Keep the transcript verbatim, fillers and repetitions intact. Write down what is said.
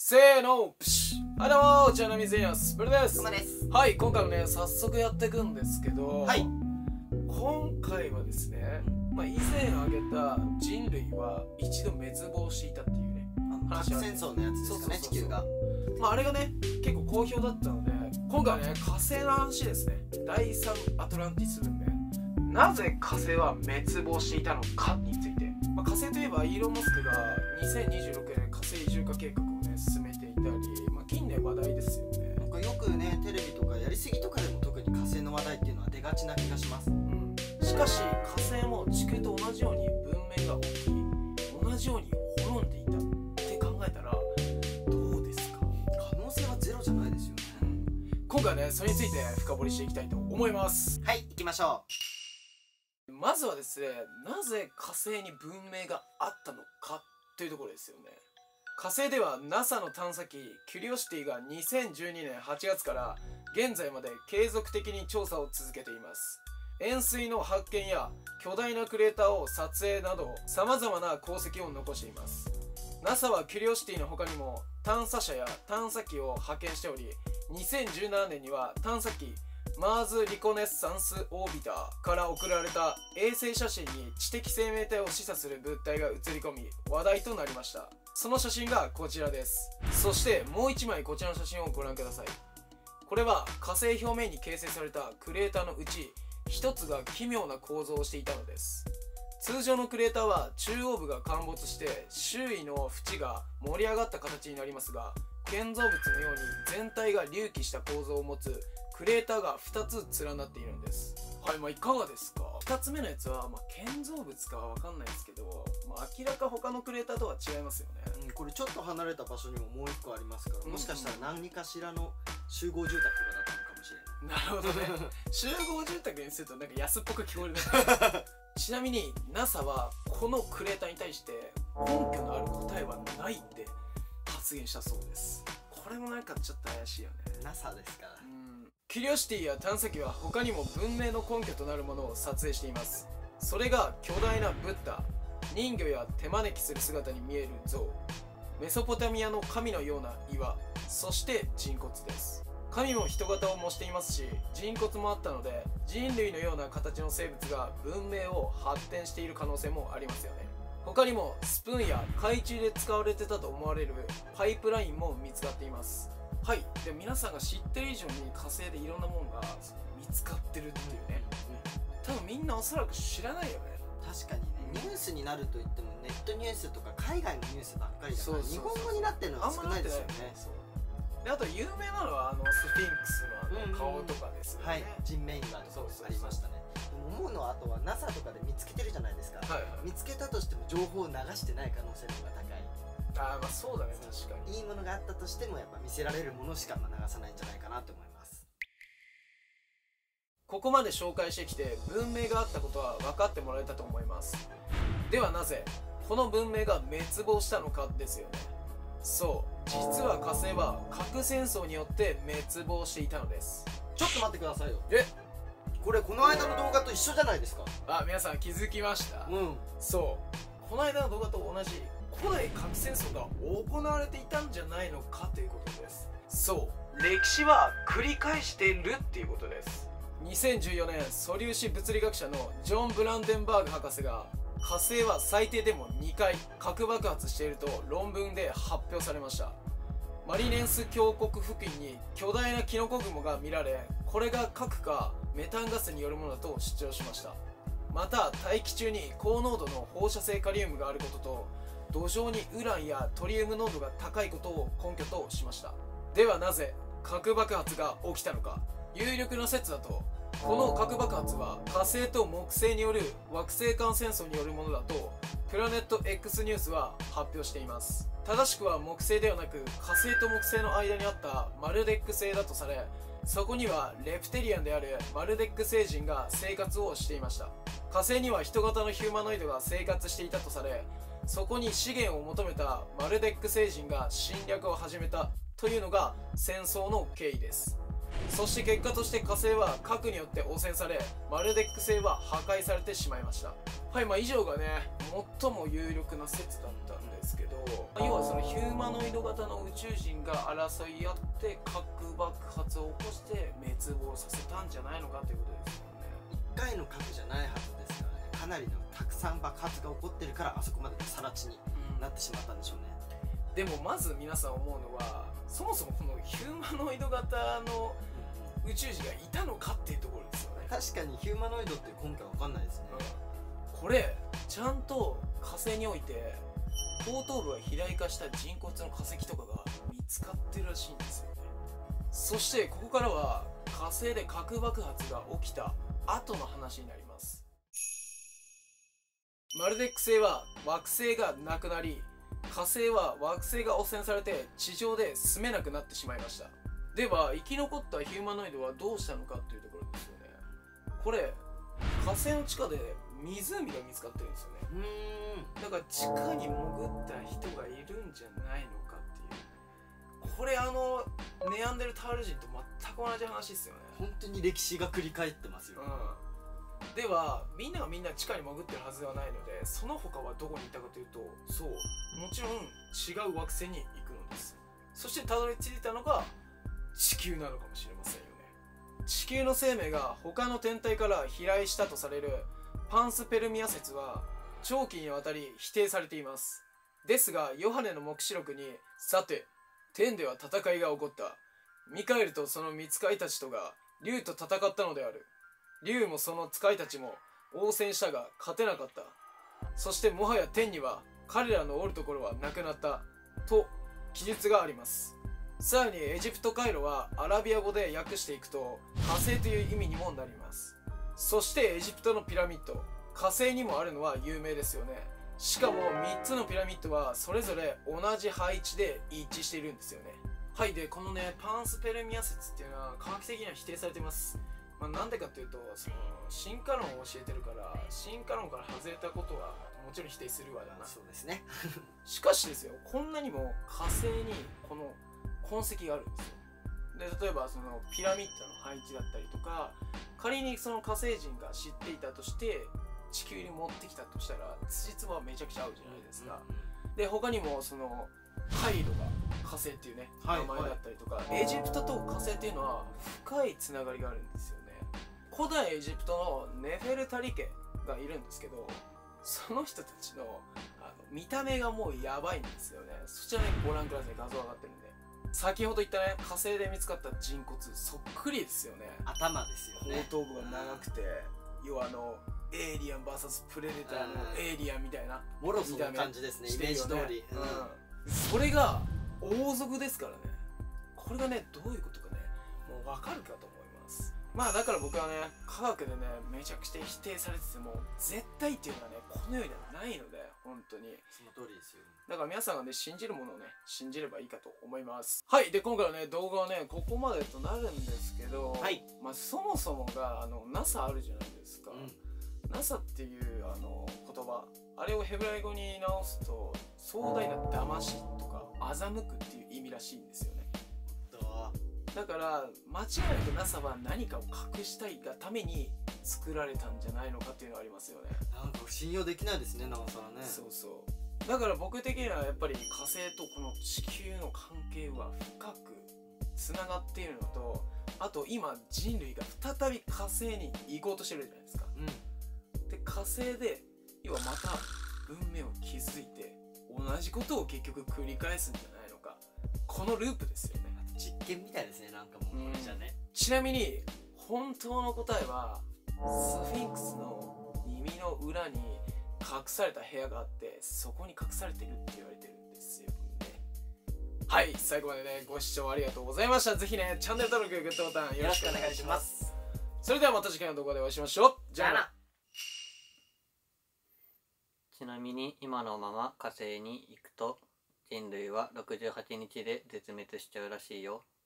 せーの、プシュ。はい、どうもー、チャナミゼニアスブルです。 熊です。 はい、今回もね、早速やっていくんですけど、 はい。 今回はですね、まあ、以前挙げた人類は一度滅亡していたっていうね、 核戦争のやつですかね、地球が。 まあ、あれがね、結構好評だったので、今回はね、火星の話ですね。第三アトランティス文明。なぜ火星は滅亡していたのかについて。まあ、火星といえばイーロン・マスクがにせんにじゅうろくねん火星移住化計画をね進めていたり、まあ、近年話題ですよね。 なんかよくねテレビとかやりすぎとかでも特に火星の話題っていうのは出がちな気がします、うん、 しかし火星も地球と同じように文明が起き同じように滅んでいたって考えたらどうですか？ 可能性はゼロじゃないですよね、 うん、今回はねそれについて深掘りしていきたいと思います。 はい、行きましょう。 まずはですね、なぜ火星に文明があったのかというところですよね。火星では ナサ の探査機キュリオシティがにせんじゅうにねんはちがつから現在まで継続的に調査を続けています。円錐の発見や巨大なクレーターを撮影など様々な功績を残しています。 ナサ はキュリオシティの他にも探査車や探査機を派遣しており、にせんじゅうななねんには探査機マーズ・リコネッサンス・オービターから送られた衛星写真に知的生命体を示唆する物体が映り込み話題となりました。その写真がこちらです。そしてもういちまいこちらの写真をご覧ください。これは火星表面に形成されたクレーターのうちひとつが奇妙な構造をしていたのです。通常のクレーターは中央部が陥没して周囲の縁が盛り上がった形になりますが、建造物のように全体が隆起した構造を持つクレーターがふたつ連なっているんです。はい、まあいかがですか？ふたつめのやつは、まあ、建造物かは分かんないですけど、まあ、明らか他のクレーターとは違いますよね、 うん、これちょっと離れた場所にももういっこありますから、もしかしたら何かしらの集合住宅とかだったのかもしれない。 なるほどね集合住宅にするとなんか安っぽく聞こえるねちなみに ナサ はこのクレーターに対して根拠のある答えはないって発言したそうです。これもなんかちょっと怪しいよね。 ナサ ですから。 うん、キュリオシティや探査機は他にも文明の根拠となるものを撮影しています。それが巨大なブッダ、人魚や手招きする姿に見える像、メソポタミアの神のような岩、そして人骨です。神も人型を模していますし、人骨もあったので人類のような形の生物が文明を発展している可能性もありますよね。他にもスプーンや海中で使われてたと思われるパイプラインも見つかっています。はい、で皆さんが知ってる以上に火星でいろんなものが見つかってるっていうね、多分みんなおそらく知らないよね。 確かにね、ニュースになるといってもネットニュースとか海外のニュースばっかりだから日本語になってるのは少ないですよね。 であと有名なのはあのスフィンクスのあの顔とかですよね、 はい、人面岩とかありましたね。思うのはあとは ナサ とかで見つけてるじゃないですか、はいはい、見つけたとしても情報を流してない可能性の方が高い。 ああまあそうだね、確かにいいものがあったとしてもやっぱ見せられるものしかまあ流さないんじゃないかなと思います。 ここまで紹介してきて文明があったことは分かってもらえたと思います。ではなぜこの文明が滅亡したのかですよね。そう、実は火星は核戦争によって滅亡していたのです。 ちょっと待ってくださいよ。 えこれこの間の動画と一緒じゃないですか。 あ、皆さん気づきました？うん、そうこの間の動画と同じ古代核戦争が行われていたんじゃないのかということです。そう、歴史は繰り返しているっていうことです。にせんじゅうよねん素粒子物理学者のジョン・ブランデンバーグ博士が火星は最低でもにかい核爆発していると論文で発表されました。マリネンス峡谷付近に巨大なキノコ雲が見られ、これが核かメタンガスによるものだと主張しました。また大気中に高濃度の放射性カリウムがあることと土壌にウランやトリウム濃度が高いことを根拠としました。ではなぜ核爆発が起きたのか。有力な説だとこの核爆発は火星と木星による惑星間戦争によるものだとプラネット X ニュースは発表しています。正しくは木星ではなく火星と木星の間にあったマルデック星だとされ、そこにはレプテリアンであるマルデック星人が生活をしていました。火星には人型のヒューマノイドが生活していたとされ、そこに資源を求めたマルデック星人が侵略を始めたというのが戦争の経緯です。 そして結果として火星は核によって汚染され、マルデック星は破壊されてしまいました。はい、まあ以上がね最も有力な説だったんですけど、要はそのヒューマノイド型の宇宙人が争い合って核爆発を起こして滅亡させたんじゃないのかということですよね。 いっかいの核じゃないはずですからね。かなりのたくさん爆発が起こってるからあそこまで更地になってしまったんでしょうね。 でもまず皆さん思うのは、そもそもこのヒューマノイド型の宇宙人がいたのかっていうところですよね。 確かにヒューマノイドって根拠は分かんないですね、 うん、これちゃんと火星において後頭部が肥大化した人骨の化石とかが見つかってるらしいんですよね。そしてここからは火星で核爆発が起きた後の話になります。マルデック星は惑星がなくなり、火星は惑星が汚染されて地上で住めなくなってしまいました。では生き残ったヒューマノイドはどうしたのかっていうところですよね。これ火星の地下で湖が見つかってるんですよね。うーんだから地下に潜った人がいるんじゃないのかっていう。これあのネアンデルタール人と全く同じ話ですよね。 本当に歴史が繰り返ってますよ、 うん、ではみんながみんな地下に潜ってるはずではないので、その他はどこにいたかというと、そうもちろん違う惑星に行くのです。そしてたどり着いたのが地球なのかもしれませんよね。地球の生命が他の天体から飛来したとされるパンスペルミア説は長期にわたり否定されています。ですがヨハネの黙示録に、さて天では戦いが起こった、ミカエルとその御使いたちとが竜と戦ったのである、竜もその使いたちも応戦したが勝てなかった、そしてもはや天には彼らのおるところはなくなったと記述があります。さらにエジプト回路はアラビア語で訳していくと火星という意味にもなります。そしてエジプトのピラミッド、火星にもあるのは有名ですよね。しかもみっつのピラミッドはそれぞれ同じ配置で一致しているんですよね。はい、でこのねパンスペルミア説っていうのは科学的には否定されています。まあ、なんでかっていうと、その進化論を教えてるから進化論から外れたことはもちろん否定するわだな。 そうですねしかしですよ、こんなにも火星にこの痕跡があるんですよ。で例えばそのピラミッドの配置だったりとか、仮にその火星人が知っていたとして地球に持ってきたとしたら辻褄はめちゃくちゃ合うじゃないですか、うんうん、で他にもそのカイロが火星っていうね、はい、名前だったりとか、はい、エジプトと火星っていうのは深いつながりがあるんですよね。古代エジプトのネフェルタリ家がいるんですけど、その人たちのあの見た目がもうやばいんですよね。そちらねご覧ください。画像上がってるんで。先ほど言ったね火星で見つかった人骨そっくりですよね。 頭ですよね。 後頭部が長くて、要はあのエイリアン ブイエス プレデターのエイリアンみたいなもろその感じですね、イメージ通り、 うん、それが王族ですからね。これがねどういうことかねもう分かるかと思います。まあだから僕はね科学でねめちゃくちゃ否定されてても絶対っていうのはねこの世にはないので、本当にその通りですよ。 だから皆さんがね信じるものをね信じればいいかと思います。はい、で今回はね動画はねここまでとなるんですけど、 はい、 まあそもそもがあの ナサ あるじゃないですか、うん、ナサ っていうあの言葉、あれをヘブライ語に直すと壮大な騙しとか欺くっていう意味らしいんですよね。だから間違いなく ナサ は何かを隠したいがために作られたんじゃないのかっていうのがありますよね。 なんか信用できないですね、ナサはね。 そうそう、だから僕的にはやっぱり火星とこの地球の関係は深くつながっているのと、あと今人類が再び火星に行こうとしてるじゃないですか、うん、で火星で要はまた文明を築いて同じことを結局繰り返すんじゃないのか、このループですよね。 実験みたいですね、なんかもうこれじゃね、 うん、ちなみに本当の答えはスフィンクスの耳の裏に隠された部屋があって、そこに隠されてるって言われてるんですよね。はい、最後までねご視聴ありがとうございました。ぜひねチャンネル登録、グッドボタンよろしくお願いします。それではまた次回の動画でお会いしましょう。じゃあな。 ちなみに今のまま火星に行くと人類はろくじゅうはちにちで絶滅しちゃうらしいよ。